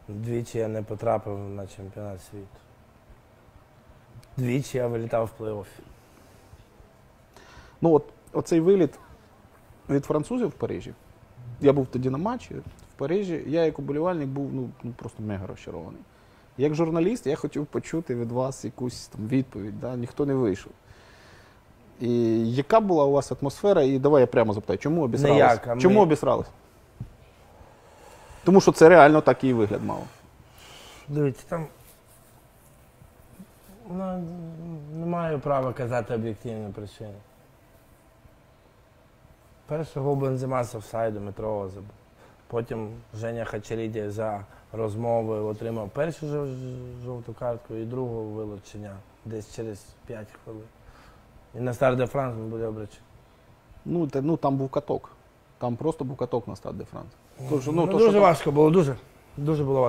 Двічі я не потрапив на чемпіонат світу. Двічі я вилітав в плей-оффі. Ну, оцей виліт від французів в Парижі. Я був тоді на матчі в Парижі. Я як уболівальник був просто мега розчарований. Як журналіст я хотів почути від вас якусь там відповідь, да? Ніхто не вийшов. І яка була у вас атмосфера? І давай я прямо запитаю, чому обісрались? Ніяка. Чому обісрались? Тому що це реально такий вигляд мало. Дивіться, там не маю права казати об'єктивні причини. Перший гол Бензема з офсайду, Митрова забив. Потім Женя Хачеріді за розмови отримав першу жовту картку і другу вилучення десь через 5 хвилин. І на Старт де Франс ми були обречені. Ну, там був каток. Там просто був каток на Старт де Франс. Дуже важко було, дуже. Дуже було важко.